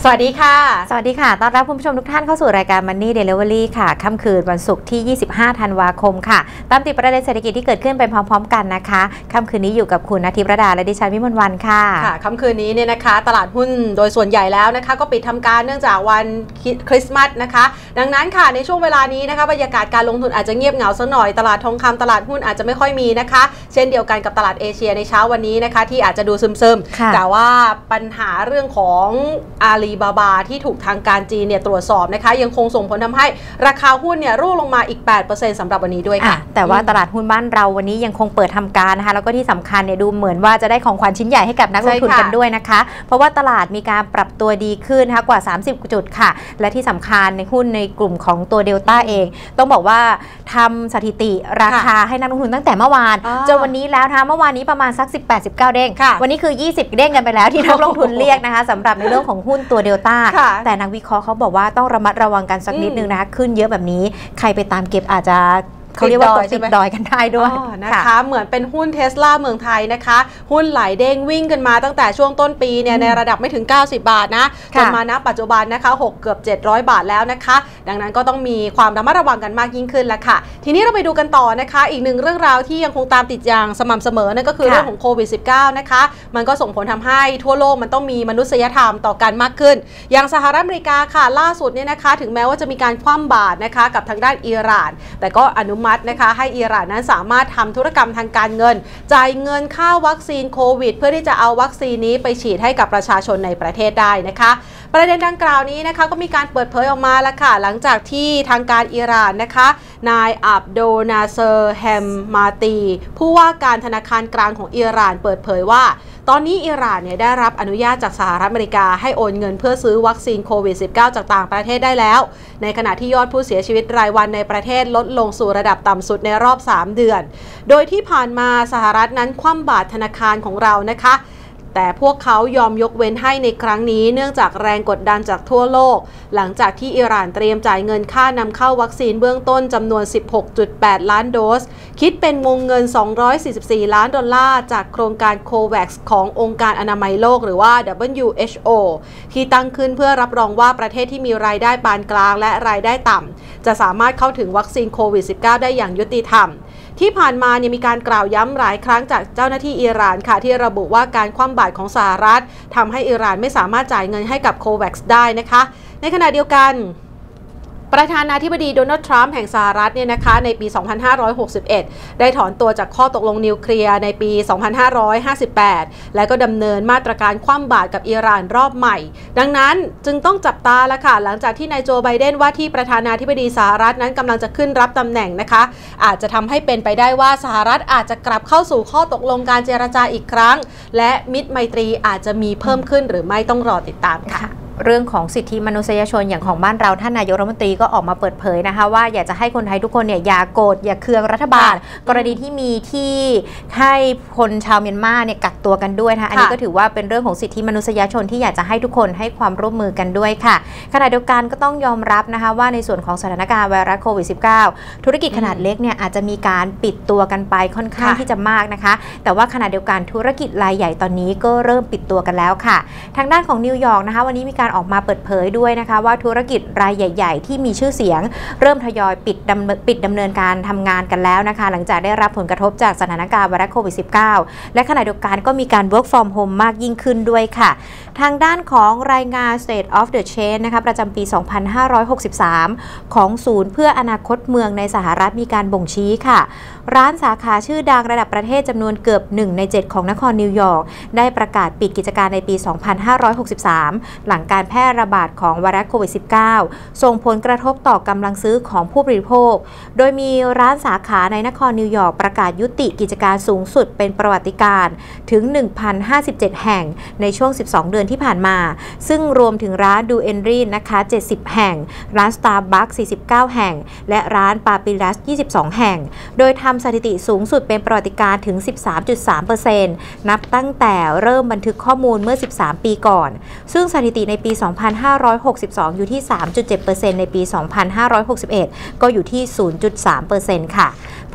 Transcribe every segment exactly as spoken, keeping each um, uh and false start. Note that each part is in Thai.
สวัสดีค่ะสวัสดีค่ะต้อนรับคุณผู้ชมทุกท่านเข้าสู่รายการ Money Delivery ค่ะค่ำคืนวันศุกร์ที่ยี่สิบห้าธันวาคมค่ะตามติดประเด็นเศรษฐกิจที่เกิดขึ้นไปพร้อมๆกันนะคะค่ำคืนนี้อยู่กับคุณณทิพย์ระดาและดิฉันวิมลวรรณค่ะค่ะค่ำคืนนี้เนี่ยนะคะตลาดหุ้นโดยส่วนใหญ่แล้วนะคะก็ปิดทำการเนื่องจากวันคริสต์มาสนะคะดังนั้นค่ะในช่วงเวลานี้นะคะบรรยากาศการลงทุนอาจจะเงียบเหงาสักหน่อยตลาดทองคำตลาดหุ้นอาจจะไม่ค่อยมีนะคะเช่นเดียวกันกับตลาดเอเชียในเช้าวันนี้นะคะที่อาจจะดูซึมๆแต่ว่าปัญหาเรื่องของอาลีบาบาที่ถูกทางการจีนเนี่ยตรวจสอบนะคะยังคงส่งผลทำให้ราคาหุ้นเนี่ยร่วงลงมาอีก แปดเปอร์เซ็นต์ สำหรับวันนี้ด้วยค่ะแต่ว่าตลาดหุ้นบ้านเราวันนี้ยังคงเปิดทำการนะคะแล้วก็ที่สำคัญเนี่ยดูเหมือนว่าจะได้ของขวัญชิ้นใหญ่ให้กับนักลงทุนกันด้วยนะคะเพราะว่าตลาดมีการปรับตัวดีขึ้นนะคะกว่าสามสิบจุดค่ะและที่สำคัญในหุ้นในกลุ่มของตัวเดลต้าเองต้องบอกว่าทำสถิติราคาให้นักลงทุนตั้งแต่เมื่อวานจนวันนี้แล้วนะคะเมื่อวานนี้ประมาณสัก สิบแปด สิบเก้า เด้งวันนี้คือยี่สิบเด้งกันไปแล้วที่นักลงทุนเรียกนะคะสำหรับในเรื่องของหุ้นตัวเดลต้าแต่นักวิเคราะห์เขาบอกว่าต้องระมัดระวังกันสักนิดนึงนะคะขึ้นเยอะแบบนี้ใครไปตามเก็บอาจจะเขาเรียกว่าตกติดดอยกันได้ด้วยนะคะเหมือนเป็นหุ้นเทสลาเมืองไทยนะคะหุ้นไหลเด้งวิ่งกันมาตั้งแต่ช่วงต้นปีเนี่ยในระดับไม่ถึงเก้าสิบบาทนะจนมาณปัจจุบันนะคะหกเกือบเจ็ดร้อยบาทแล้วนะคะดังนั้นก็ต้องมีความระมัดระวังกันมากยิ่งขึ้นแล้วค่ะทีนี้เราไปดูกันต่อนะคะอีกหนึ่งเรื่องราวที่ยังคงตามติดอย่างสม่ำเสมอนั่นก็คือเรื่องของโควิด สิบเก้า นะคะมันก็ส่งผลทำให้ทั่วโลกมันต้องมีมนุษยธรรมต่อกันมากขึ้นอย่างสหรัฐอเมริกาค่ะล่าสุดเนี่ยนะคะถึงแม้ว่าจะมีการคว่ำบาตรนะคะกับทางด้านอิหร่านแต่ก็อนุมัตินะคะให้อิหร่านนั้นสามารถทำธุรกรรมทางการเงินจ่ายเงินค่าวัคซีนโควิดเพื่อที่จะเอาวัคซีนนี้ไปฉีดให้กับประชาชนในประเทศได้นะคะประเด็นดังกล่าวนี้นะคะก็มีการเปิดเผยออกมาแล้วค่ะหลังจากที่ทางการอิหร่านนะคะนายอับโดนาเซอร์แฮมมาตีผู้ว่าการธนาคารกลางของอิหร่านเปิดเผยว่าตอนนี้อิหร่านเนี่ยได้รับอนุญาตจากสหรัฐอเมริกาให้โอนเงินเพื่อซื้อวัคซีนโควิด สิบเก้า จากต่างประเทศได้แล้วในขณะที่ยอดผู้เสียชีวิตรายวันในประเทศลดลงสู่ระดับต่ำสุดในรอบสามเดือนโดยที่ผ่านมาสหรัฐนั้นคว่ำบาตรธนาคารของเรานะคะแต่พวกเขายอมยกเว้นให้ในครั้งนี้เนื่องจากแรงกดดันจากทั่วโลกหลังจากที่อิหร่านเตรียมจ่ายเงินค่านำเข้าวัคซีนเบื้องต้นจำนวน สิบหกจุดแปด ล้านโดสคิดเป็นวงเงินสองร้อยสี่สิบสี่ล้านดอลลาร์จากโครงการโควัคซ์ขององค์การอนามัยโลกหรือว่า ดับเบิลยู เอช โอ ที่ตั้งขึ้นเพื่อรับรองว่าประเทศที่มีรายได้ปานกลางและรายได้ต่ำจะสามารถเข้าถึงวัคซีนโควิด สิบเก้า ได้อย่างยุติธรรมที่ผ่านมาเนี่ยมีการกล่าวย้ำหลายครั้งจากเจ้าหน้าที่อิหร่านค่ะที่ระบุว่าการคว่ำบาตรของสหรัฐทำให้อิหร่านไม่สามารถจ่ายเงินให้กับโควัคซ์ได้นะคะในขณะเดียวกันประธานาธิบดีโดนัลด์ทรัมป์แห่งสหรัฐเนี่ยนะคะในปี สองพันห้าร้อยหกสิบเอ็ด ได้ถอนตัวจากข้อตกลงนิวเคลียร์ในปี สองพันห้าร้อยห้าสิบแปด และก็ดำเนินมาตรการคว่ำบาตรกับอิหร่านรอบใหม่ดังนั้นจึงต้องจับตาแล้วค่ะหลังจากที่นายโจไบเดนว่าที่ประธานาธิบดีสหรัฐนั้นกำลังจะขึ้นรับตำแหน่งนะคะอาจจะทำให้เป็นไปได้ว่าสหรัฐอาจจะกลับเข้าสู่ข้อตกลงการเจรจาอีกครั้งและมิตรไมตรีอาจจะมีเพิ่มขึ้นหรือไม่ต้องรอติดตามค่ะเรื่องของสิทธิมนุษยชนอย่างของบ้านเราท่านนายกรัฐมนตรีก็ออกมาเปิดเผยนะคะว่าอยากจะให้คนไทยทุกคนเนี่ยอย่าโกรธอย่าเคืองรัฐบาลกรณีที่มีที่ให้คนชาวเมียนมาเนี่ยกักตัวกันด้วยนะคะอันนี้ก็ถือว่าเป็นเรื่องของสิทธิมนุษยชนที่อยากจะให้ทุกคนให้ความร่วมมือกันด้วยค่ะขณะเดียวกันก็ต้องยอมรับนะคะว่าในส่วนของสถานการณ์ไวรัสโควิด สิบเก้า ธุรกิจขนาดเล็กเนี่ยอาจจะมีการปิดตัวกันไปค่อนข้างที่จะมากนะคะแต่ว่าขณะเดียวกันธุรกิจรายใหญ่ตอนนี้ก็เริ่มปิดตัวกันแล้วค่ะทางด้านของนิวยอร์กนะคะวันนี้มีการออกมาเปิดเผยด้วยนะคะว่าธุรกิจรายใหญ่ๆที่มีชื่อเสียงเริ่มทยอยปิดดำปิดดำเนินการทำงานกันแล้วนะคะหลังจากได้รับผลกระทบจากสถานการณ์ไวรัสโควิด สิบเก้า และขณะเดียวกันก็มีการ work from home มากยิ่งขึ้นด้วยค่ะทางด้านของรายงาน State of the Change นะคะประจำปี สองพันห้าร้อยหกสิบสาม ของศูนย์เพื่ออนาคตเมืองในสหรัฐมีการบ่งชี้ค่ะร้านสาขาชื่อดังระดับประเทศจำนวนเกือบหนึ่งในเจ็ดของนครนิวยอร์กได้ประกาศปิดกิจการในปี สองพันห้าร้อยหกสิบสาม หลังการแพร่ระบาดของไวรัสโควิด สิบเก้า ส่งผลกระทบต่อกำลังซื้อของผู้บริโภคโดยมีร้านสาขาในนครนิวยอร์กประกาศยุติกิจการสูงสุดเป็นประวัติการณ์ถึง หนึ่งพันห้าสิบเจ็ด แห่งในช่วงสิบสองเดือนที่ผ่านมาซึ่งรวมถึงร้านดูเอนรีนะคะเจ็ดสิบแห่งร้าน Starbucks สี่สิบเก้า แห่งและร้านปาปิลัสยี่สิบสองแห่งโดยทำสถิติสูงสุดเป็นประวัติการณ์ถึง สิบสามจุดสามเปอร์เซ็นต์ นับตั้งแต่เริ่มบันทึกข้อมูลเมื่อสิบสามปีก่อนซึ่งสถิติในปี สองพันห้าร้อยหกสิบสอง อยู่ที่ สามจุดเจ็ดเปอร์เซ็นต์ ในปี สองพันห้าร้อยหกสิบเอ็ด ก็อยู่ที่ ศูนย์จุดสามเปอร์เซ็นต์ ค่ะ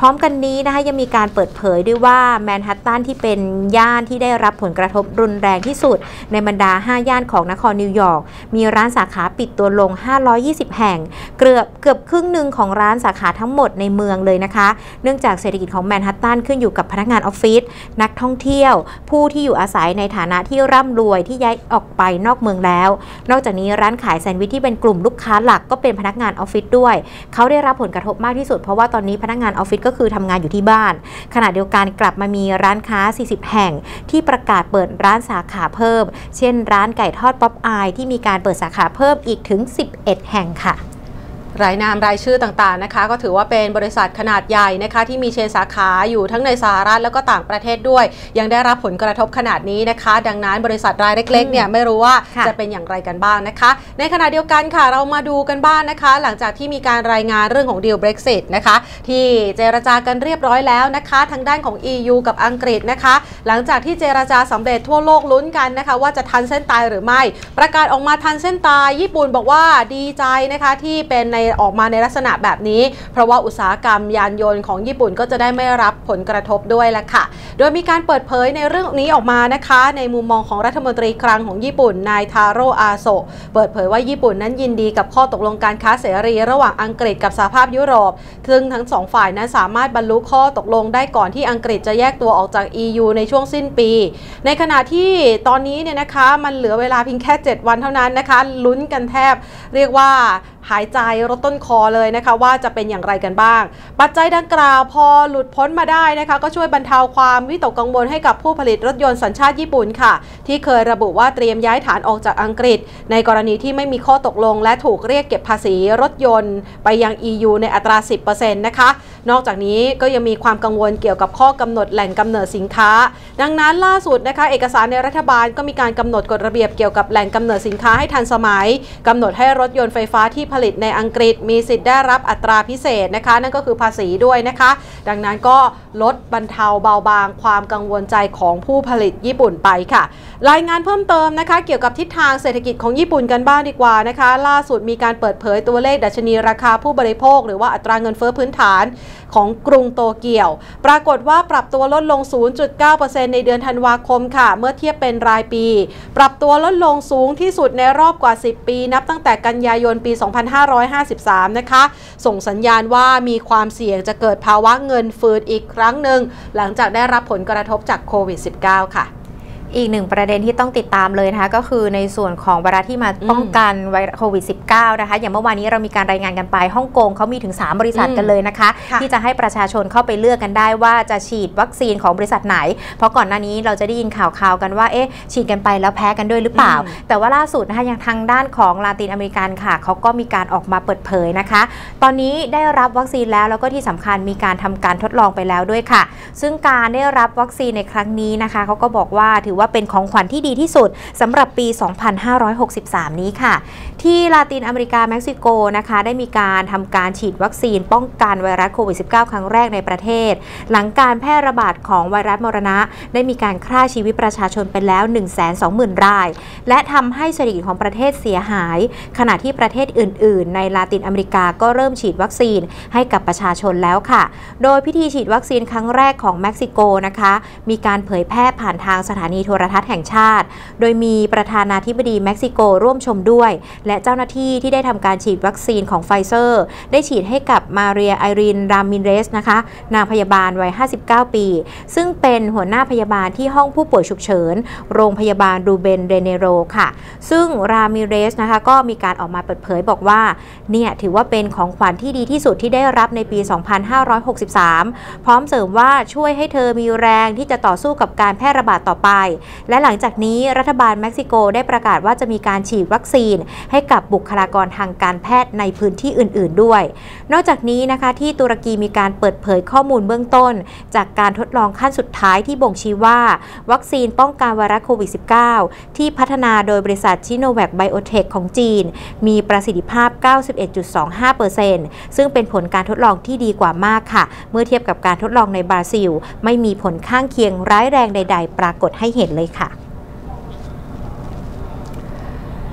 พร้อมกันนี้นะคะยังมีการเปิดเผยด้วยว่าแมนฮัตตันที่เป็นย่านที่ได้รับผลกระทบรุนแรงที่สุดในบรรดาห้าย่านของนครนิวยอร์กมีร้านสาขาปิดตัวลงห้าร้อยยี่สิบแห่งเกือบเกือบครึ่งหนึ่งของร้านสาขาทั้งหมดในเมืองเลยนะคะเนื่องจากเศรษฐกิจของแมนฮัตตันขึ้นอยู่กับพนักงานออฟฟิศนักท่องเที่ยวผู้ที่อยู่อาศัยในฐานะที่ร่ำรวยที่ย้ายออกไปนอกเมืองแล้วนอกจากนี้ร้านขายแซนด์วิชที่เป็นกลุ่มลูกค้าหลักก็เป็นพนักงานออฟฟิศด้วยเขาได้รับผลกระทบมากที่สุดเพราะว่าตอนนี้พนักงานออฟฟิศก็คือทำงานอยู่ที่บ้านขณะเดียวกันกลับมามีร้านค้าสี่สิบแห่งที่ประกาศเปิดร้านสาขาเพิ่มเช่นร้านไก่ทอดป๊อปอายที่มีการเปิดสาขาเพิ่มอีกถึงสิบเอ็ดแห่งค่ะรายนามรายชื่อต่างๆนะคะก็ถือว่าเป็นบริษัทขนาดใหญ่นะคะที่มีเชนสาขาอยู่ทั้งในสหรัฐแล้วก็ต่างประเทศด้วยยังได้รับผลกระทบขนาดนี้นะคะดังนั้นบริษัทรายเล็กๆเนี่ยไม่รู้ว่าจะเป็นอย่างไรกันบ้างนะคะในขณะเดียวกันค่ะเรามาดูกันบ้าง นะคะหลังจากที่มีการรายงานเรื่องของดีล Brexit นะคะที่เจรจากันเรียบร้อยแล้วนะคะทางด้านของ อี ยู กับอังกฤษนะคะหลังจากที่เจรจาสำเร็จทั่วโลกลุ้นกันนะคะว่าจะทันเส้นตายหรือไม่ประกาศออกมาทันเส้นตายญี่ปุ่นบอกว่าดีใจนะคะที่เป็นในออกมาในลักษณะแบบนี้เพราะว่าอุตสาหกรรมยานยนต์ของญี่ปุ่นก็จะได้ไม่รับผลกระทบด้วยละค่ะโดยมีการเปิดเผยในเรื่องนี้ออกมานะคะในมุมมองของรัฐมนตรีคลังของญี่ปุ่นนายทาโร่อาโซะเปิดเผยว่าญี่ปุ่นนั้นยินดีกับข้อตกลงการค้าเสรีระหว่างอังกฤษกับสหภาพยุโรปซึ่งทั้งสองฝ่ายนั้นสามารถบรรลุข้อตกลงได้ก่อนที่อังกฤษจะแยกตัวออกจาก อี ยู ในช่วงสิ้นปีในขณะที่ตอนนี้เนี่ยนะคะมันเหลือเวลาเพียงแค่เจ็ดวันเท่านั้นนะคะลุ้นกันแทบเรียกว่าหายใจรถต้นคอเลยนะคะว่าจะเป็นอย่างไรกันบ้างปัจจัยดังกล่าวพอหลุดพ้นมาได้นะคะก็ช่วยบรรเทาความวิตกกังวลให้กับผู้ผลิตรถยนต์สัญชาติญี่ปุ่นค่ะที่เคยระบุว่าเตรียมย้ายฐานออกจากอังกฤษในกรณีที่ไม่มีข้อตกลงและถูกเรียกเก็บภาษีรถยนต์ไปยัง อี ยู ในอัตรา สิบเปอร์เซ็นต์ นะคะนอกจากนี้ก็ยังมีความกังวลเกี่ยวกับข้อกำหนดแหล่งกำเนิดสินค้าดังนั้นล่าสุดนะคะเอกสารในรัฐบาลก็มีการกำหนดกฎระเบียบเกี่ยวกับแหล่งกำเนิดสินค้าให้ทันสมัยกำหนดให้รถยนต์ไฟฟ้าที่ผลิตในอังกฤษมีสิทธิ์ได้รับอัตราพิเศษนะคะนั่นก็คือภาษีด้วยนะคะดังนั้นก็ลดบรรเทาเบาบางความกังวลใจของผู้ผลิตญี่ปุ่นไปค่ะรายงานเพิ่มเติมนะคะเกี่ยวกับทิศทางเศรษฐกิจของญี่ปุ่นกันบ้างดีกว่านะคะล่าสุดมีการเปิดเผยตัวเลขดัชนีราคาผู้บริโภคหรือว่าอัตราเงินเฟ้อพื้นฐานของกรุงโตเกียวปรากฏว่าปรับตัวลดลง ศูนย์จุดเก้าเปอร์เซ็นต์ ในเดือนธันวาคมค่ะเมื่อเทียบเป็นรายปีปรับตัวลดลงสูงที่สุดในรอบกว่าสิบปีนับตั้งแต่กันยายนปีสองพันห้าร้อยห้าสิบสามนะคะส่งสัญญาณว่ามีความเสี่ยงจะเกิดภาวะเงินเฟ้ออีกครั้งหนึ่งหลังจากได้รับผลกระทบจากโควิด สิบเก้า ค่ะอีกหนึ่งประเด็นที่ต้องติดตามเลยนะคะก็คือในส่วนของไวรัสที่มาป้องกันไวรัสโควิด สิบเก้า นะคะอย่างเมื่อวานนี้เรามีการรายงานกันไปฮ่องกงเขามีถึงสามบริษัทกันเลยนะคะที่จะให้ประชาชนเข้าไปเลือกกันได้ว่าจะฉีดวัคซีนของบริษัทไหนเพราะก่อนหน้านี้เราจะได้ยินข่าวๆกันว่าเอ๊ะฉีดกันไปแล้วแพ้กันด้วยหรือเปล่าแต่ว่าล่าสุดนะคะอย่างทางด้านของลาตินอเมริกันค่ะเขาก็มีการออกมาเปิดเผยนะคะตอนนี้ได้รับวัคซีนแล้วแล้วก็ที่สำคัญมีการทำการทดลองไปแล้วด้วยค่ะซึ่งการได้รับวัคซีนในครั้งนี้นะคะเขาก็บอกว่าถือว่าเป็นของขวัญที่ดีที่สุดสำหรับปี สองพันห้าร้อยหกสิบสาม นี้ค่ะที่ลาตินอเมริกาเม็กซิโกนะคะได้มีการทำการฉีดวัคซีนป้องกันไวรัสโควิด สิบเก้า ครั้งแรกในประเทศหลังการแพร่ระบาดของไวรัสมรณะได้มีการฆ่าชีวิตประชาชนไปแล้ว หนึ่งแสนสองหมื่น รายและทำให้เศรษฐกิจของประเทศเสียหายขณะที่ประเทศอื่นๆในลาตินอเมริกาก็เริ่มฉีดวัคซีนให้กับประชาชนแล้วค่ะโดยพิธีฉีดวัคซีนครั้งแรกของเม็กซิโกนะคะมีการเผยแพร่ผ่านทางสถานีโทรทัศน์แห่งชาติโดยมีประธานาธิบดีเม็กซิโกร่วมชมด้วยและเจ้าหน้าที่ที่ได้ทำการฉีดวัคซีนของไฟเซอร์ได้ฉีดให้กับมาเรียไอรีนรามิเรสนะคะนางพยาบาลวัยห้าสิบเก้าปีซึ่งเป็นหัวหน้าพยาบาลที่ห้องผู้ป่วยฉุกเฉินโรงพยาบาลรูเบนเรเนโรค่ะซึ่งรามิเรสนะคะก็มีการออกมาเปิดเผยบอกว่าเนี่ยถือว่าเป็นของขวัญที่ดีที่สุดที่ได้รับในปี สองพันห้าร้อยหกสิบสาม พร้อมเสริมว่าช่วยให้เธอมีแรงที่จะต่อสู้กับการแพร่ระบาดต่อไปและหลังจากนี้รัฐบาลเม็กซิโกได้ประกาศว่าจะมีการฉีดวัคซีนให้กับบุคลากรทางการแพทย์ในพื้นที่อื่นๆด้วยนอกจากนี้นะคะที่ตุรกีมีการเปิดเผยข้อมูลเบื้องต้นจากการทดลองขั้นสุดท้ายที่บ่งชี้ว่าวัคซีนป้องกันไวรัสโควิด สิบเก้า ที่พัฒนาโดยบริษัทชิโนแวคไบโอเทคของจีนมีประสิทธิภาพ เก้าสิบเอ็ดจุดสองห้าเปอร์เซ็นต์ ซึ่งเป็นผลการทดลองที่ดีกว่ามากค่ะเมื่อเทียบกับการทดลองในบราซิลไม่มีผลข้างเคียงร้ายแรงใดๆปรากฏให้เห็นเลยค่ะ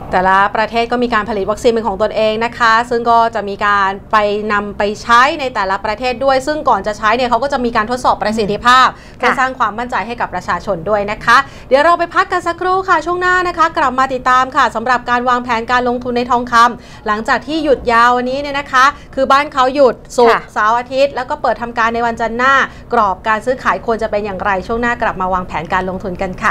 แต่ละประเทศก็มีการผลิตวัคซีนเป็นของตนเองนะคะซึ่งก็จะมีการไปนำไปใช้ในแต่ละประเทศด้วยซึ่งก่อนจะใช้เนี่ยเขาก็จะมีการทดสอบประสิทธิภาพเพื่อสร้างความมั่นใจให้กับประชาชนด้วยนะคะเดี๋ยวเราไปพักกันสักครู่ค่ะช่วงหน้านะคะกลับมาติดตามค่ะสำหรับการวางแผนการลงทุนในทองคำหลังจากที่หยุดยาววันนี้เนี่ยนะคะคือบ้านเขาหยุดศุกร์เสาร์อาทิตย์แล้วก็เปิดทำการในวันจันทร์หน้ากรอบการซื้อขายควรจะเป็นอย่างไรช่วงหน้ากลับมาวางแผนการลงทุนกันค่ะ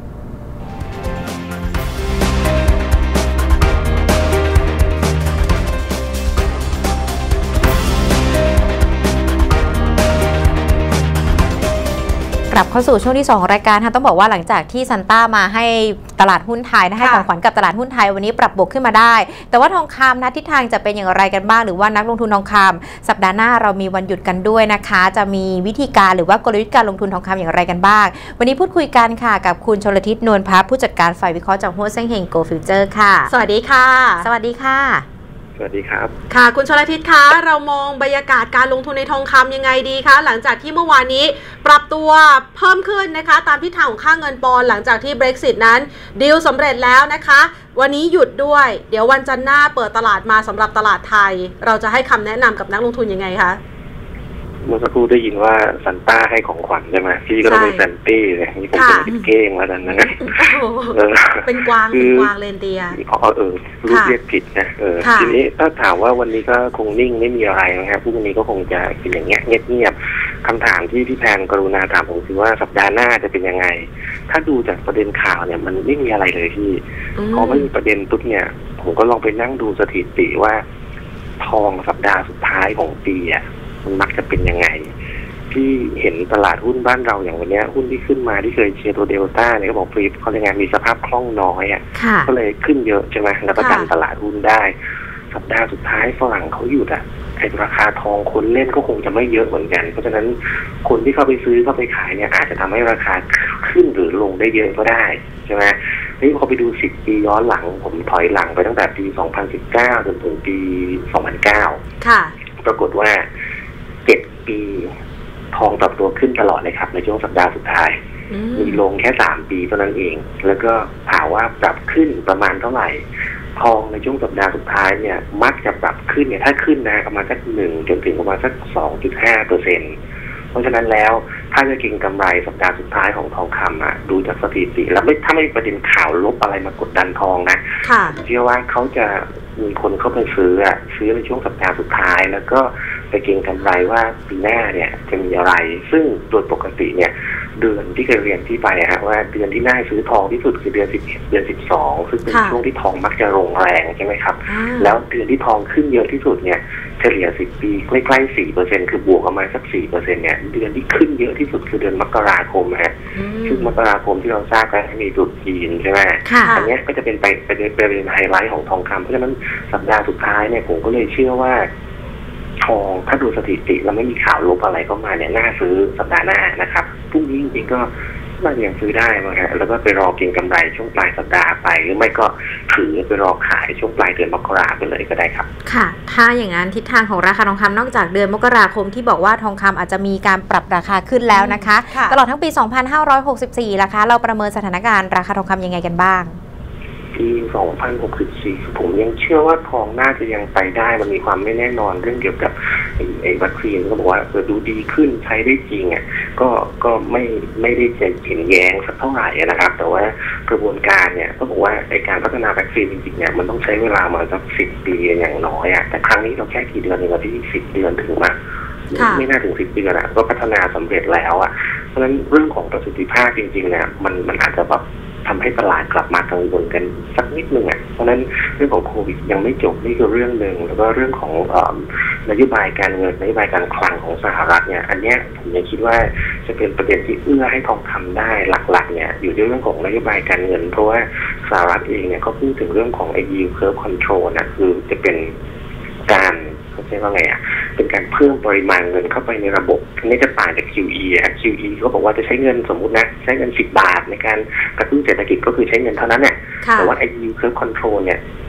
กลับเข้าสู่ช่วงที่สองของรายการค่ะต้องบอกว่าหลังจากที่ซันต้ามาให้ตลาดหุ้นไทยนะให้ของขวัญกับตลาดหุ้นไทยวันนี้ปรับบวกขึ้นมาได้แต่ว่าทองคำนะทิศทางจะเป็นอย่างไรกันบ้างหรือว่านักลงทุนทองคำสัปดาห์หน้าเรามีวันหยุดกันด้วยนะคะจะมีวิธีการหรือว่ากลยุทธ์การลงทุนทองคำอย่างไรกันบ้างวันนี้พูดคุยกันค่ะกับคุณชลทิศนวลพัฒน์ผู้จัดการฝ่ายวิเคราะห์จากหัวเซ้งเฮงโกลด์ฟิวเจอร์ค่ะสวัสดีค่ะสวัสดีค่ะสวัสดีครับค่ะคุณชลทิศคะเรามองบรรยากาศการลงทุนในทองคำยังไงดีคะหลังจากที่เมื่อวานนี้ปรับตัวเพิ่มขึ้นนะคะตามทิศทางของค่าเงินปอนด์หลังจากที่ Brexit นั้นดีลสำเร็จแล้วนะคะวันนี้หยุดด้วยเดี๋ยววันจันทร์หน้าเปิดตลาดมาสำหรับตลาดไทยเราจะให้คำแนะนำกับนักลงทุนยังไงคะเมื่อสักครู่ได้ยินว่าซันต้าให้ของขวัญใช่ไหมพี่ก็ต้องเป็นแซนตี้เลยนี่ผมเป็นเก้งแล้วนั้นนะเป็นกวางเป็นกวางเรนเดียร์อ๋อเออรูปเรียกผิดนะเออทีนี้ถ้าถามว่าวันนี้ก็คงนิ่งไม่มีอะไรนะครับพรุ่งนี้ก็คงจะเป็นอย่างเงี้ยเงียบๆคำถามที่พี่แพนกรุณาถามผมคือว่าสัปดาห์หน้าจะเป็นยังไงถ้าดูจากประเด็นข่าวเนี่ยมันไม่มีอะไรเลยพี่พอไม่มีประเด็นปุ๊บเนี่ยผมก็ลองไปนั่งดูสถิติว่าทองสัปดาห์สุดท้ายของปีอ่ะมันมักจะเป็นยังไงที่เห็นตลาดหุ้นบ้านเราอย่างวันนี้หุ้นที่ขึ้นมาที่เคยเชียร์ตัวเดลต้าเนี่ยก็บอกฟรีเขาเรียกไงมีสภาพคล่องน้อยอ่ะก็เลยขึ้นเยอะใช่ไหมแล้วก็ดันตลาดหุ้นได้สัปดาห์สุดท้ายฝรั่งเขาหยุดอ่ะไอ้ราคาทองคนเล่นก็คงจะไม่เยอะเหมือนกันเพราะฉะนั้นคนที่เข้าไปซื้อเข้าไปขายเนี่ยอาจจะทำให้ราคาขึ้นหรือลงได้เยอะก็ได้ใช่ไหมนี่พอไปดูสิบปีย้อนหลังผมถอยหลังไปตั้งแต่ปีสองพันสิบเก้าจนถึงปีสองพันเก้าค่ะปรากฏว่าเจ็ดปีทองปรับตัวขึ้นตลอดเลยครับในช่วงสัปดาห์สุดท้ายมีลงแค่สามปีเท่านั้นเองแล้วก็ถามว่าปรับขึ้นประมาณเท่าไหร่ทองในช่วงสัปดาห์สุดท้ายเนี่ยมักจะปรับขึ้นเนี่ยถ้าขึ้นนะประมาณสักหนึ่งจนถึงประมาณสักสองจุดห้าเปอร์เซ็นต์เพราะฉะนั้นแล้วถ้าจะเก็งกำไรสัปดาห์สุดท้ายของทองคำอ่ะดูจากสถิติแล้วไม่ถ้าไม่มีประเด็นข่าวลบอะไรมากดดันทองนะเชื่อว่าเขาจะมีคนเข้าไปซื้ออ่ะซื้อในช่วงสัปดาห์สุดท้ายแล้วก็ไปเก็งกำไรว่าปีหน้าเนี่ยจะมีอะไรซึ่งโดยปกติเนี่ยเดือนที่เคยเรียนที่ไปฮะว่าเดือนที่น่าซื้อทองที่สุดคือเดือนสิบเอ็ดเดือนสิบสองซึ่งเป็นช่วงที่ทองมักจะลงแรงใช่ไหมครับแล้วเดือนที่ทองขึ้นเยอะที่สุดเนี่ยเฉลี่ยสิบปีใกล้ๆสี่เปอร์เซ็นต์คือบวกประมาณสักสี่เปอร์เซ็นต์เนี่ยเดือนที่ขึ้นเยอะที่สุดคือเดือนมกราคมฮะซึ่งมกราคมที่เราทราบกันมีตรุษจีนใช่ไหมอันนี้ก็จะเป็นไปเป็นเป็นไฮไลท์ของทองคำเพราะฉะนั้นสัปดาห์สุดท้ายเนี่ยผมก็เลยเชื่อว่าทองถ้าดูสถิติแล้วไม่มีข่าวลบอะไรเข้ามาเนี่ยน่าซื้อสัปดาห์หน้านะครับพรุ่งนี้จริงๆก็น่าจะยังซื้อได้มั้งฮะแล้วก็ไปรอเก็งกำไรช่วงปลายสัปดาห์ไปหรือไม่ก็ถือไปรอขายช่วงปลายเดือนมกราคมไปเลยก็ได้ครับค่ะถ้าอย่างนั้นทิศทางของราคาทองคำนอกจากเดือนมกราคมที่บอกว่าทองคำอาจจะมีการปรับราคาขึ้นแล้วนะคะตลอดทั้งปีสองพันห้าร้อยหกสิบสี่ราคาเราประเมินสถานการณ์ราคาทองคำยังไงกันบ้างปีสองพันหกสิบสี่ผมยังเชื่อว่าทองน่าจะยังไปได้มันมีความไม่แน่นอนเรื่องเกี่ยวกับไอ้วัคซีนก็บอกว่าเออดูดีขึ้นใช้ได้จริงอ่ะก็ก็ไม่ไม่ได้จะเห็นแย้งสักเท่าไหร่นะครับแต่ว่ากระบวนการเนี่ยก็บอกว่าในการพัฒนาวัคซีนจริงๆเนี่ยมันต้องใช้เวลามาสักสิบปีอย่างน้อยอ่ะแต่ครั้งนี้เราแค่กี่เดือนเองที่สิบเดือนถึงมาไม่น่าถึงสิบปีแล้วก็พัฒนาสำเร็จแล้วอ่ะเพราะฉะนั้นเรื่องของประสิทธิภาพจริงๆเนี่ยมันมันอาจจะแบบทำให้ตลาดกลับมากังวลกันสักนิดนึงอ่ะเพราะฉะนั้นเรื่องของโควิดยังไม่จบนี่คือเรื่องหนึ่งแล้วก็เรื่องของนโยบายการเงินนโยบายการคลังของสหรัฐเนี่ยอันนี้ผมยังคิดว่าจะเป็นประเด็นที่เอื้อให้ทองคำได้หลักๆเนี่ยอยู่ในเรื่องของนโยบายการเงินเพราะว่าสหรัฐเองเนี่ยเขาพูดถึงเรื่องของไอ้ yield curve control นะคือจะเป็นการใช่ว่าไงอ่ะเป็นการเพิ่มปริมาณเงินเข้าไปในระบบนี่จะต่างจาก คิว อี อ่ะ คิว อี เขาบอกว่าจะใช้เงินสมมุตินะใช้เงินสิบบาทในการกระตุ้นเศรษฐกิจก็คือใช้เงินเท่านั้นเนี่ยแต่ว่าไอ้ yield curve control เนี่ย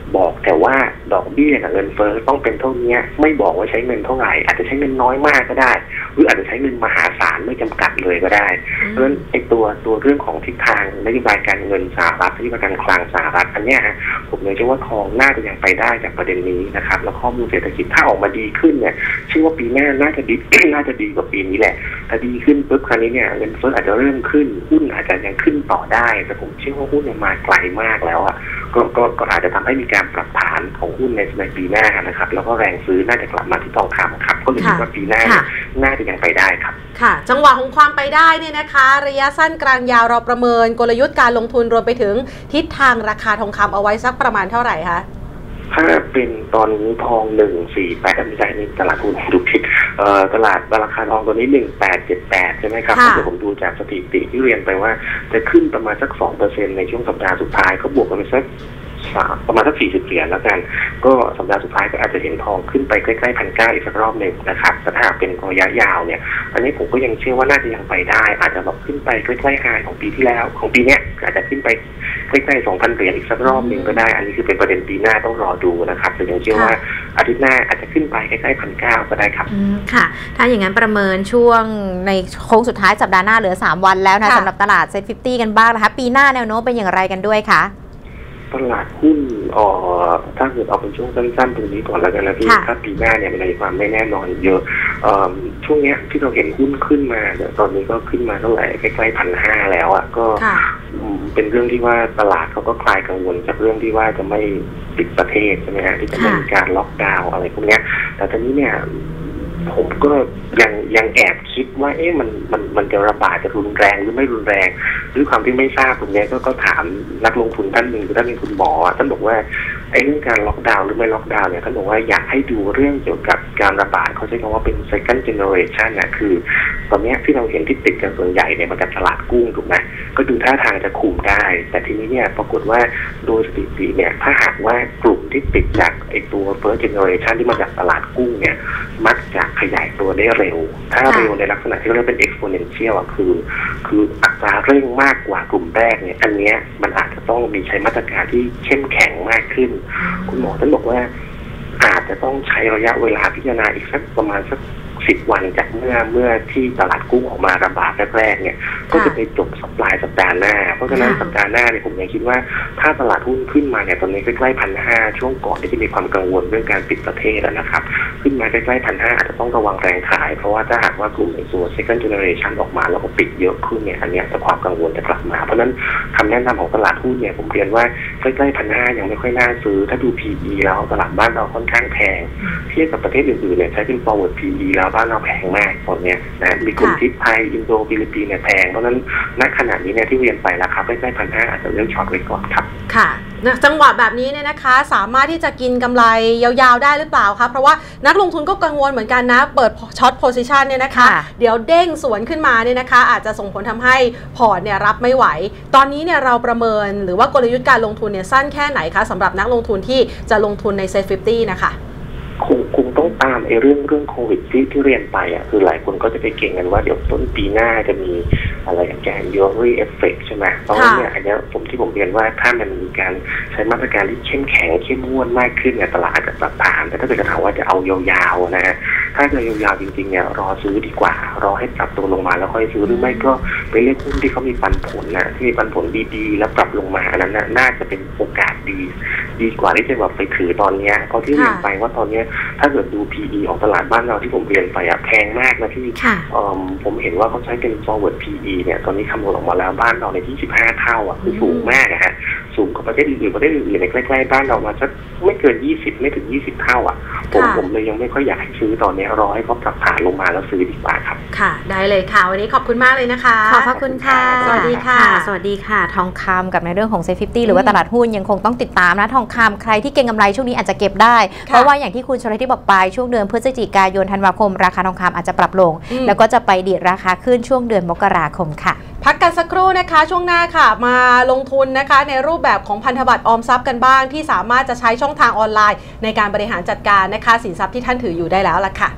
บอกแต่ว่าดอกเบี้ยกับเงินเฟ้อต้องเป็นเท่านี้ไม่บอกว่าใช้เงินเท่าไหร่อาจจะใช้เงินน้อยมากก็ได้หรืออาจจะใช้เงินมหาศาลไม่จำกัดเลยก็ได้เพราะฉะนั้นไอ้ตัวตัวเรื่องของทิศทางนโยบายการเงินสหรัฐนโยบายการคลังสหรัฐอันนี้ฮะผมเลยเชื่อว่าทองน่าจะยังไปได้จากประเด็นนี้นะครับแล้วข้อมูลเศรษฐกิจถ้าออกมาดีขึ้นเนี่ยเชื่อว่าปีหน้าน่าจะดี น่าจะดีกว่าปีนี้แหละถ้าดีขึ้นปุ๊บคราวนี้เนี่ยเงินเฟ้ออาจจะเริ่มขึ้นหุ้นอาจจะยังขึ้นต่อได้แต่ผมเชื่อว่าหุ้นยังมาไกลมากแล้วอ่ะก็ก็ก็อาจจะทำให้มีการปรับฐานของหุ้นในในปีหน้านะครับแล้วก็แรงซื้อน่าจะกลับมาที่ทองคำครับก็เลยคิดว่าปีหน้าน่าจะยังไปได้ครับค่ะจังหวะของความไปได้เนี่ยนะคะระยะสั้นกลางยาวเราประเมินกลยุทธ์การลงทุนรวมไปถึงทิศทางราคาทองคำเอาไว้สักประมาณเท่าไหร่คะถ้าเป็นตอนนี้ทองหนึ่งสี่แปดไม่ใช่นี่ตลาดหุ้นดูผิดเอ่อตลาดราคาทองตัวนี้หนึ่งแปดเจ็ดแปดใช่ไหมครับถ้าเกิดผมดูจากสถิติที่เรียนไปว่าจะขึ้นประมาณสักสองเปอร์เซ็นต์ในช่วงสัปดาห์สุดท้ายก็บวกกันไปสักประมาณสักสี่สิบเหรียญแล้วกันก็สัปดาห์สุดท้ายก็อาจจะเห็นทองขึ้นไปใกล้ๆพันเก้าอีกสักรอบหนึ่งนะครับแต่ถ้าเป็นระยะยาวเนี่ยอันนี้ผมก็ยังเชื่อว่าน่าจะยังไปได้อาจจะแบบขึ้นไปใกล้ๆไฮของปีที่แล้วของปีนี้อาจจะขึ้นไปใกล้ๆสองพันเหรียญอีกสักรอบหนึ่งก็ได้อันนี้คือเป็นประเด็นปีหน้าต้องรอดูนะครับแต่ยังเชื่อว่าอาทิตย์หน้าอาจจะขึ้นไปใกล้ๆพันเก้าก็ได้ครับค่ะถ้าอย่างนั้นประเมินช่วงในโค้งสุดท้ายสัปดาห์หน้าเหลือสามวันแล้วนะสำหรับตลาดเซ็ตฟิฟตี้กันบ้างนะคะปีหน้าแนวโน้มเป็นอย่างไรกันด้วยคะตลาดหุ้นอ๋อถ้าเกิดเอาเป็นช่วงสั้นๆตรงนี้ก่อนแล้วกันนะพี่ถ้าปีหน้าเนี่ยมันมีความไม่แน่นอนเยอะช่วงเนี้ยที่เราเห็นหุ้นขึ้นมาเนี่ยตอนนี้ก็ขึ้นมาเท่าไหร่ใกล้ๆพันห้าแล้วอ่ะก็เป็นเรื่องที่ว่าตลาดเขาก็คลายกังวลจากเรื่องที่ว่าจะไม่ปิดประเทศใช่ไหมฮะที่จะมีการล็อกดาวน์อะไรพวกเนี้ยแต่ตอนนี้เนี่ยผมก็ยังยังแอบคิดว่าเอ๊ะมันมันมันจะระบาดจะรุนแรงหรือไม่รุนแรงด้วยความที่ไม่ทราบตรงนี้ก็ก็ถามนักลงทุนท่านหนึ่งคือท่านเป็นคุณหมอท่านบอกว่าไอ้เรื่องการล็อกดาวน์หรือไม่ล็อกดาวน์เนี่ยท่านบอกว่าอยากให้ดูเรื่องเกี่ยวกับการระบาดเขาใช้คำว่าเป็น second generation นะคือตอนนี้ที่เราเห็นที่ติดกันส่วนใหญ่เนี่ยมาจากตลาดกุ้งถูกไหมก็ดูท่าทางจะคุมได้แต่ทีนี้เนี่ยปรากฏว่าโดยสถิติเนี่ยถ้าหากว่ากลุ่มที่ติดจากไอ้ตัว first generation ที่มาจากตลาดกุ้งเนี่ยมักจะขยายตัวได้เร็วถ้าเร็วในลักษณะที่เรียกเป็น exponential อ่ะคือคืออัตราเร่งมากกว่ากลุ่มแรกเนี่ยอันเนี้ยมันอาจจะต้องมีใช้มาตรการที่เข้มแข็งมากขึ้นคุณหมอท่านบอกว่าอาจจะต้องใช้ระยะเวลาพิจารณาอีกสักประมาณสักสิบวันจากเมื่อเมื่อที่ตลาดกุ้งออกมาระบาดแรกๆเนี่ยก็จะไปจบสัปดาห์สัปดาห์หน้าเพราะฉะนั้นสัปดาห์หน้าเนี่ยผมยังคิดว่าถ้าตลาดหุ้นขึ้นมาเนี่ยตอนนี้ใกล้ๆพันห้าช่วงก่อนที่จะมีความกังวลเรื่องการปิดประเทศนะครับขึ้นมาใกล้ๆพันห้าอาจจะต้องระวังแรงขายเพราะว่าถ้าหากว่ากลุ่มในตัว second generation ออกมาแล้วก็ปิดเยอะขึ้นเนี่ยอันนี้จะความกังวลจะกลับมาเพราะฉะนั้นคำแนะนำของตลาดหุ้นเนี่ยผมเรียนว่าใกล้ๆพันห้ายังไม่ค่อยน่าซื้อถ้าดู พี อี แล้วตลาดบ้านเราค่อนข้างแพงเทียบกับประเทศอื่นๆเนี่ยใช้เป็น forward พี อี แล้วบ้านเราแพงมากตอนนี้นะมีกลุ่มที่ไทยอินโดฟิลิปปินส์เนี่ยแพงเพราะฉะนั้นณขณะนี้เนี่ยที่เรียนไปราคาใกล้ๆพันห้าอาจจะเริ่มช็อตไว้ก่อนครับค่ะจังหวะแบบนี้เนี่ยนะคะสามารถที่จะกินกำไรยาวๆได้หรือเปล่าคะเพราะว่านักลงทุนก็กังวลเหมือนกันนะเปิดช็อตโพซิชันเนี่ยนะคะเดี๋ยวเด้งสวนขึ้นมาเนี่ยนะคะอาจจะส่งผลทำให้พอร์ตเนี่ยรับไม่ไหวตอนนี้เนี่ยเราประเมินหรือว่ากลยุทธ์การลงทุนเนี่ยสั้นแค่ไหนคะสำหรับนักลงทุนที่จะลงทุนในเซ็ตฟิฟตี้นะคะคงคงต้องตามไอ้เรื่องเรื่องโควิดที่ที่เรียนไปอ่ะคือหลายคนก็จะไปเก่งกันว่าเดี๋ยวต้นปีหน้าจะมีอะไรอย่างแกนยูรี่เอฟเฟกต์ใช่ไหมเพราะว่าเนี่ยอันนี้ผมที่ผมเรียนว่าถ้ามันมีการใช้มาตรการที่เข้มแข็งเข้มงวดมากขึ้นเนี่ยตลาดอาจจะปรับฐานแต่ถ้าเกิดจะถามว่าจะเอายาวๆนะฮะถ้าจะยาวๆจริงๆเนี่ยรอซื้อดีกว่ารอให้ปรับตัวลงมาแล้วค่อยซื้อหรือไม่ก็ไปเลือกหุ้นที่เขามีปันผลนะที่มีปันผลดีๆแล้วปรับลงมาอันนั้นน่าจะเป็นโอกาสดีดีกว่าที่จะแบบไปถือตอนนี้เพราะที่เรียนไปว่าตอนนี้ถ้าเกิดดู พี อี ของตลาดบ้านเราที่ผมเรียนไปอะแพงมากนะที่ผมเห็นว่าเขาใช้เป็น forward พี อี เนี่ยตอนนี้คำนวณออกมาแล้วบ้านเราในที่สิบห้าเท่าอ่ะคือสูงมากนะฮะสูงกว่าประเทศอื่นๆประเทศอื่นๆในใกล้ๆบ้านเรามาสักไม่เกินยี่สิบไม่ถึงยี่สิบเท่าอ่ะผมผมเลยยังไม่ค่อยอยากให้ซื้อตอนนี้รอให้เขาปรับฐานลงมาแล้วซื้อดีกว่าครับค่ะได้เลยค่ะวันนี้ขอบคุณมากเลยนะคะขอบพระคุณค่ะสวัสดีค่ะสวัสดีค่ะทองคำกับในเรื่องของเซ็ตฟิฟตี้หรือว่าตลาดหุ้นยังคงต้องติดตามนะทองคำใครที่เก็งกำไรช่วงนี้อาจจะเก็บได้เพราะว่าอย่างที่คุณชลทิศบอกไปช่วงเดือนพฤศจิกายนธันวาคมราคาทองคำอาจจะปรับลงแล้วก็จะไปดีดราคาขึ้นช่วงเดือนมกราคมค่ะพักกันสักครู่นะคะช่วงหน้าค่ะมาลงทุนนะคะในรูปแบบของพันธบัตรออมทรัพย์กันบ้างที่สามารถจะใช้ช่องทางออนไลน์ในการบริหารจัดการนะคะสินทรัพย์ที่ท่านถืออยู่ได้แล้วล่ะค่ะ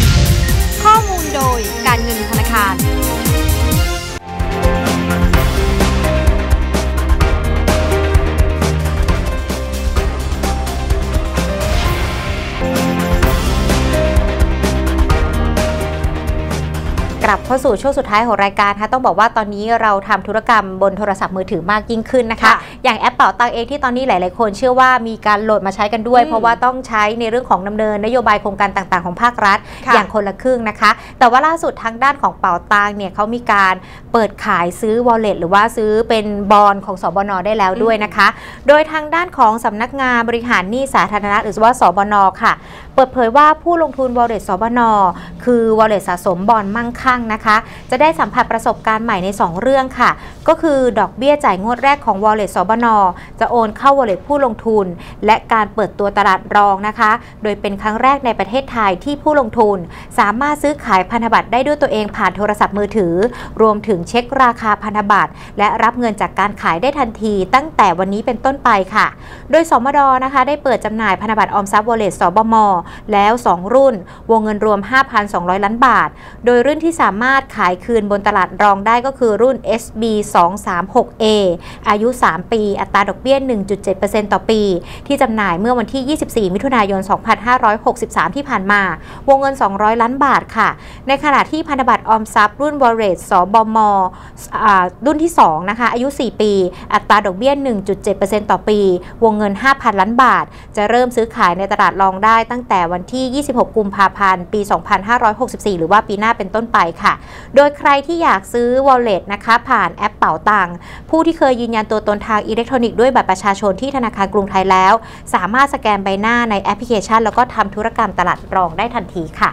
ข้อมูลโดยการเงินธนาคารกลับเข้าสู่ช่วงสุดท้ายของรายการค่ะต้องบอกว่าตอนนี้เราทำธุรกรรมบนโทรศัพท์มือถือมากยิ่งขึ้นนะคะอย่างแอปเป๋าตังเองที่ตอนนี้หลายๆคนเชื่อว่ามีการโหลดมาใช้กันด้วยเพราะว่าต้องใช้ในเรื่องของดำเนินนโยบายโครงการต่างๆของภาครัฐอย่างคนละครึ่งนะคะแต่ว่าล่าสุดทางด้านของเป๋าตังเนี่ยเขามีการเปิดขายซื้อ wallet หรือว่าซื้อเป็นบอนด์ของสบน.ได้แล้วด้วยนะคะโดยทางด้านของสำนักงานบริหารหนี้สาธารณะหรือว่าสบน.ค่ะเปิดเผยว่าผู้ลงทุน wallet สบน.คือ wallet สะสมบอนด์มั่งคั่งนะคะจะได้สัมผัสประสบการณ์ใหม่ในสองเรื่องค่ะก็คือดอกเบี้ยจ่ายงวดแรกของ wallet สบน.จะโอนเข้า wallet ผู้ลงทุนและการเปิดตัวตลาดรองนะคะโดยเป็นครั้งแรกในประเทศไทยที่ผู้ลงทุนสามารถซื้อขายพันธบัตรได้ด้วยตัวเองผ่านโทรศัพท์มือถือรวมถึงเช็คราคาพันธบัตรและรับเงินจากการขายได้ทันทีตั้งแต่วันนี้เป็นต้นไปค่ะโดยสมด.นะคะได้เปิดจำหน่ายพันธบัตรออมทรัพย์ wallet สบม.แล้วสองรุ่นวงเงินรวม ห้าพันสองร้อย ล้านบาทโดยรุ่นที่สามารถขายคืนบนตลาดรองได้ก็คือรุ่น เอส บี สองสามหก เอ อายุสามปีอัตราดอกเบี้ย หนึ่งจุดเจ็ดเปอร์เซ็นต์ ต่อปีที่จำหน่ายเมื่อวันที่ยี่สิบสี่มิถุนายนสองพันห้าร้อยหกสิบสามที่ผ่านมาวงเงินสองร้อยล้านบาทค่ะในขณะที่พันธบัตรออมทรัพย์รุ่น wallet สบม.รุ่นที่สองนะคะอายุสี่ปีอัตราดอกเบี้ย หนึ่งจุดเจ็ดเปอร์เซ็นต์ ต่อปีวงเงิน ห้าพัน ล้านบาทจะเริ่มซื้อขายในตลาดรองได้ตั้งแต่วันที่ยี่สิบหกกุมภาพันธ์ปีสองพันห้าร้อยหกสิบสี่หรือว่าปีหน้าเป็นต้นไปค่ะโดยใครที่อยากซื้อ wallet นะคะผ่านแอปเป๋าตังผู้ที่เคยยืนยันตัวตนทางอิเล็กทรอนิกส์ด้วยบัตรประชาชนที่ธนาคารกรุงไทยแล้วสามารถสแกนใบหน้าในแอปพลิเคชันแล้วก็ทำธุรกรรมตลาดรองได้ทันทีค่ะ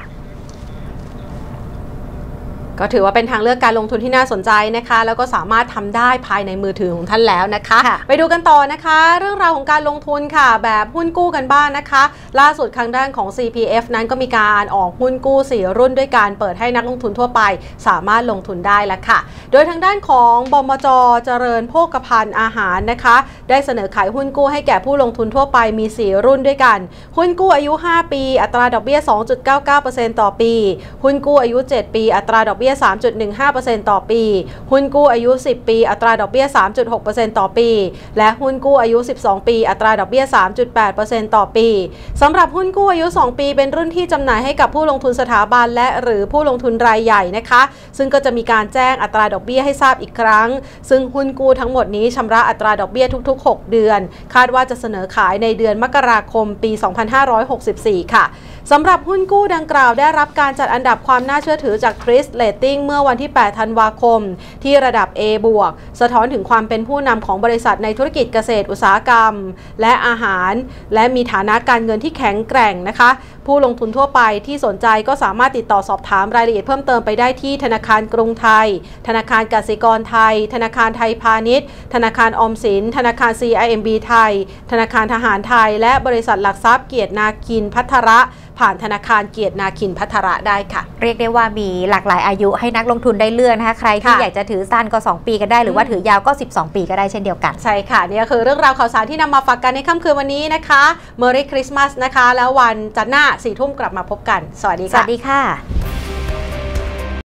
ก็ถือว่าเป็นทางเลือกการลงทุนที่น่าสนใจนะคะแล้วก็สามารถทำได้ภายในมือถือของท่านแล้วนะคะไปดูกันต่อนะคะเรื่องราวของการลงทุนค่ะแบบหุ้นกู้กันบ้าง นะคะล่าสุดทางด้านของ ซี พี เอฟ นั้นก็มีการออกหุ้นกู้สี่รุ่นด้วยการเปิดให้นักลงทุนทั่วไปสามารถลงทุนได้แล้วค่ะโดยทางด้านของบมจ.เจริญโภคภัณฑ์อาหารนะคะได้เสนอขายหุ้นกู้ให้แก่ผู้ลงทุนทั่วไปมีสี่รุ่นด้วยกันหุ้นกู้อายุห้าปีอัตราดอกเบี้ย สองจุดเก้าเก้าเปอร์เซ็นต์ ต่อปีหุ้นกู้อายุเจ็ดปีอัตราดอกเบี้ย สามจุดหนึ่งห้าเปอร์เซ็นต์ ต่อปีหุ้นกู้อายุสิบปีอัตราดอกเบี้ย สามจุดหกเปอร์เซ็นต์ ต่อปีและหุ้นกู้อายุสิบสองปีอัตราดอกเบี้ย สามจุดแปดเปอร์เซ็นต์ ต่อปีสำหรับหุ้นกู้อายุสองปีเป็นรุ่นที่จำหน่ายให้กับผู้ลงทุนสถาบันและหรือผู้ลงทุนรายใหญ่นะคะซึ่งก็จะมีการแจ้งอัตราดอกเบี้ยให้ทราบอีกครั้งซึ่งหุ้นกู้ทั้งหมดนี้ชำระอัตราดอกเบี้ยทุกๆหกเดือนคาดว่าจะเสนอขายในเดือนมกราคมปีสองพันห้าร้อยหกสิบสี่ค่ะสำหรับหุ้นกู้ดังกล่าวได้รับการจัดอันดับความน่าเชื่อถือจาก Criss Rating เมื่อวันที่แปดธันวาคมที่ระดับ A บวกสะท้อนถึงความเป็นผู้นำของบริษัทในธุรกิจเกษตรอุตสาหกรรมและอาหารและมีฐานะการเงินที่แข็งแกร่งนะคะผู้ลงทุนทั่วไปที่สนใจก็สามารถติดต่อสอบถามรายละเอียดเพิ่มเติมไปได้ที่ธนาคารกรุงไทยธนาคารกสิกรไทยธนาคารไทยพาณิชย์ธนาคารออมสินธนาคาร ซี ไอ เอ็ม บี ไทยธนาคารทหารไทยและบริษัทหลักทรัพย์เกียรตินาคินภัทระผ่านธนาคารเกียรตินาคินภัทระได้ค่ะเรียกได้ว่ามีหลากหลายอายุให้นักลงทุนได้เลือกนะคะใครที่อยากจะถือสั้นก็สองปีก็ได้หรือว่าถือยาวก็สิบสองปีก็ได้เช่นเดียวกันใช่ค่ะนี่ก็คือเรื่องราวข่าวสารที่นำมาฝากกันในค่ำคืนวันนี้นะคะ Merry Christmas นะคะแล้ววันจันทร์หน้าสี่ทุ่มกลับมาพบกันสวัสดีค่ะสวัสดีค่ะ